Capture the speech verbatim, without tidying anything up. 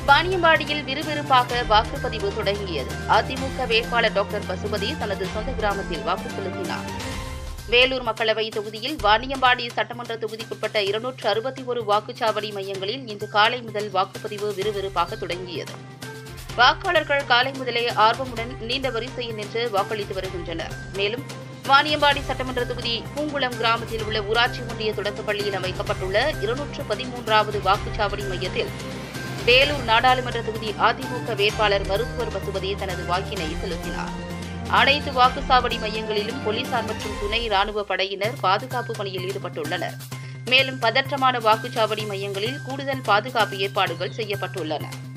வாணியம்பாடியில் விறுவிறுப்பாக வாக்குப்பதிவு தொடங்கியது. அதிமுக வேட்பாளர் டாக்டர் பசுபதி தனது சொந்த கிராமத்தில் வாக்கு செலுத்தினார். வேலூர் மக்களவை தொகுதியில் வாணியம்பாடி சட்டமன்ற தொகுதிக்குட்பட்ட இருநூற்று அறுபத்தி ஒரு வாக்குச்சாவடி மையங்களில் இன்று காலை முதல் வாக்குப்பதிவு விறுவிறுப்பாக தொடங்கியது. வாக்காளர்கள் காலை முதலே ஆர்வமுடன் நீண்ட வரிசையில் நின்று வாக்களித்து வருகின்றனர். மேலும் வாணியம்பாடி சட்டமன்ற தொகுதி பூங்குளம் கிராமத்தில் உள்ள ஊராட்சி ஒன்றிய தொடக்கப் பள்ளியில் அமைக்கப்பட்டுள்ள இருநூற்று பதிமூன்றாவது வாக்குச்சாவடி மையத்தில் வேலூர் நாடாளுமன்ற தொகுதி அதிமுக வேட்பாளர் மருத்துவர் பசுபதி தனது வாக்கினை செலுத்தினார். அனைத்து வாக்குச்சாவடி மையங்களிலும் போலீசார் மற்றும் துணை ராணுவ படையினர் பாதுகாப்பு பணியில் ஈடுபட்டுள்ளனர். மேலும் பதற்றமான வாக்குச்சாவடி மையங்களில் கூடுதல் பாதுகாப்பு ஏற்பாடுகள் செய்யப்பட்டுள்ளன.